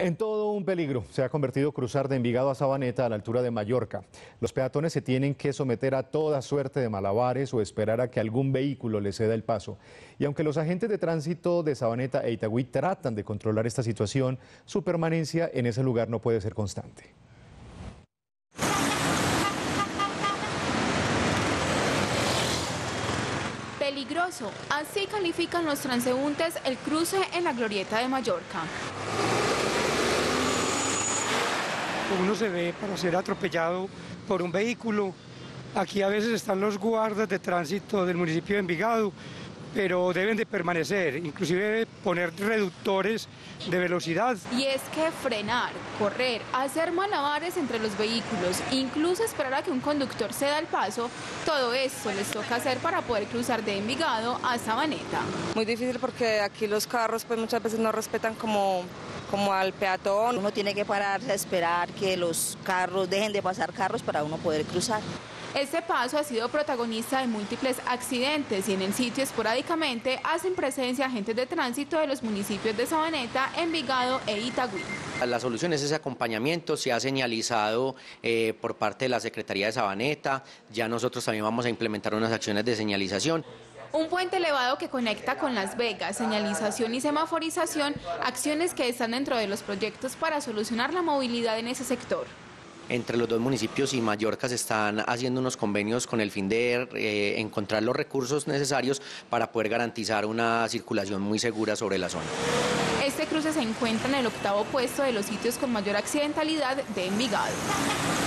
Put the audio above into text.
En todo un peligro se ha convertido cruzar de Envigado a Sabaneta a la altura de Mallorca. Los peatones se tienen que someter a toda suerte de malabares o esperar a que algún vehículo les ceda el paso. Y aunque los agentes de tránsito de Sabaneta e Itagüí tratan de controlar esta situación, su permanencia en ese lugar no puede ser constante. Peligroso, así califican los transeúntes el cruce en la glorieta de Mallorca. Uno se ve para ser atropellado por un vehículo. Aquí a veces están los guardas de tránsito del municipio de Envigado, pero deben de permanecer, inclusive poner reductores de velocidad. Y es que frenar, correr, hacer malabares entre los vehículos, incluso esperar a que un conductor ceda el paso, todo esto les toca hacer para poder cruzar de Envigado a Sabaneta. Muy difícil porque aquí los carros pues muchas veces no respetan como al peatón. Uno tiene que pararse a esperar que los carros dejen de pasar carros para uno poder cruzar. Este paso ha sido protagonista de múltiples accidentes y en el sitio esporádicamente hacen presencia agentes de tránsito de los municipios de Sabaneta, Envigado e Itagüí. La solución es ese acompañamiento, se ha señalizado por parte de la Secretaría de Sabaneta, ya nosotros también vamos a implementar unas acciones de señalización. Un puente elevado que conecta con Las Vegas, señalización y semaforización, acciones que están dentro de los proyectos para solucionar la movilidad en ese sector. Entre los dos municipios y Mallorca se están haciendo unos convenios con el fin de encontrar los recursos necesarios para poder garantizar una circulación muy segura sobre la zona. Este cruce se encuentra en el 8º puesto de los sitios con mayor accidentalidad de Envigado.